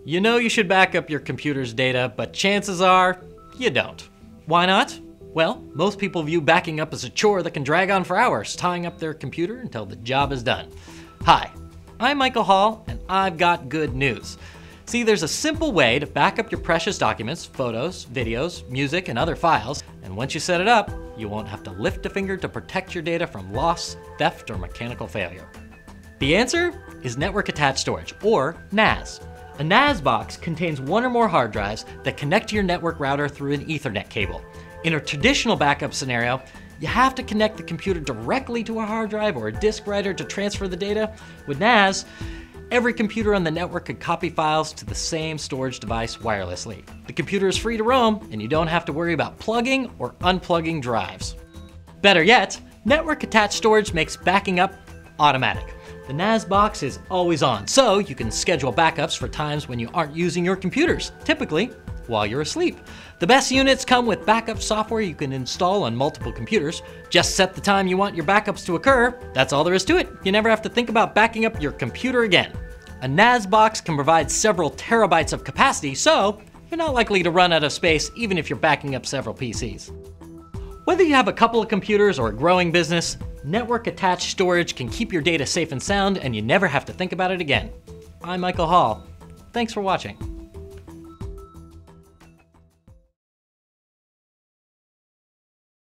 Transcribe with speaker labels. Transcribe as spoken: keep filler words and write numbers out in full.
Speaker 1: You know you should back up your computer's data, but chances are you don't. Why not? Well, most people view backing up as a chore that can drag on for hours, tying up their computer until the job is done. Hi, I'm Michael Hall, and I've got good news. See, there's a simple way to back up your precious documents, photos, videos, music, and other files, and once you set it up, you won't have to lift a finger to protect your data from loss, theft, or mechanical failure. The answer is network attached storage, or N A S. A N A S box contains one or more hard drives that connect to your network router through an Ethernet cable. In a traditional backup scenario, you have to connect the computer directly to a hard drive or a disk writer to transfer the data. With N A S, every computer on the network could copy files to the same storage device wirelessly. The computer is free to roam, and you don't have to worry about plugging or unplugging drives. Better yet, network attached storage makes backing up automatic. The N A S box is always on, so you can schedule backups for times when you aren't using your computers, typically while you're asleep. The best units come with backup software you can install on multiple computers. Just set the time you want your backups to occur. That's all there is to it. You never have to think about backing up your computer again. A N A S box can provide several terabytes of capacity, so you're not likely to run out of space even if you're backing up several P Cs. Whether you have a couple of computers or a growing business, network attached storage can keep your data safe and sound, and you never have to think about it again. I'm Michael Hall. Thanks for watching.